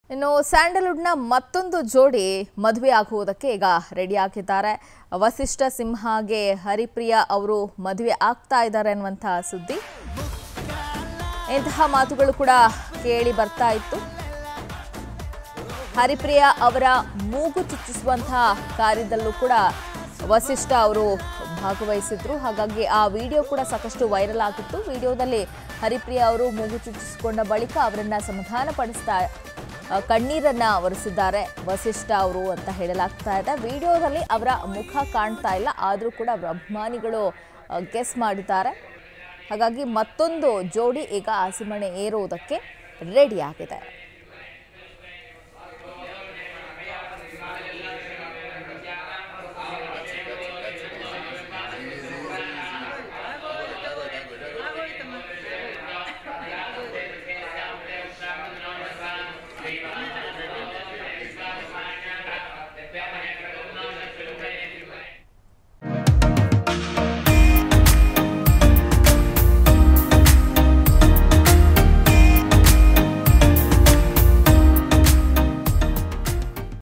ಇನ್ನು ಸ್ಯಾಂಡಲ್ವುಡ್ನ ಮತ್ತೊಂದು ಜೋಡಿ ಮದುವೆ ಆಗುವುದಕ್ಕೆ ಈಗ ರೆಡಿ ಆಗಿದ್ದಾರೆ. ವಸಿಷ್ಠ ಸಿಂಹಾಗೆ ಹರಿಪ್ರಿಯಾ ಅವರು ಮದುವೆ ಆಗ್ತಾ ಇದ್ದಾರೆ ಅನ್ನುವಂತ ಸುದ್ದಿ. ಇಂತಹ ಮಾತುಗಳು ಕೂಡ ಕೇಳಿ ಬರ್ತಾ ಇತ್ತು. ಹರಿಪ್ರಿಯಾ ಅವರ ಮೂಗು ಚುಚ್ಚಿಸುವಂತಹ ಕಾರ್ಯದಲ್ಲೂ ಕೂಡ ವಸಿಷ್ಠ ಅವರು ಭಾಗವಹಿಸಿದ್ರು. ಹಾಗಾಗಿ ಆ ವಿಡಿಯೋ ಕೂಡ ಸಾಕಷ್ಟು ವೈರಲ್ ಆಗಿತ್ತು. ವಿಡಿಯೋದಲ್ಲಿ ಹರಿಪ್ರಿಯಾ ಅವರು ಮೂಗು ಚುಚ್ಚಿಸಿಕೊಂಡ ಬಳಿಕ ಅವರನ್ನ ಸಮಾಧಾನಪಡಿಸ್ತಾ ಕಣ್ಣೀರನ್ನ ಒರೆಸಿದ್ದಾರೆ ವಸಿಷ್ಠ ಅವರು ಅಂತ ಹೇಳಲಾಗ್ತಾ ಇದೆ. ವಿಡಿಯೋದಲ್ಲಿ ಅವರ ಮುಖ ಕಾಣ್ತಾ ಇಲ್ಲ, ಆದರೂ ಕೂಡ ಅವರ ಅಭಿಮಾನಿಗಳು ಗೆಸ್ ಮಾಡಿದ್ದಾರೆ. ಹಾಗಾಗಿ ಮತ್ತೊಂದು ಜೋಡಿ ಈಗ ಹಸಿಮಣೆ ಏರುವುದಕ್ಕೆ ರೆಡಿ ಆಗಿದೆ.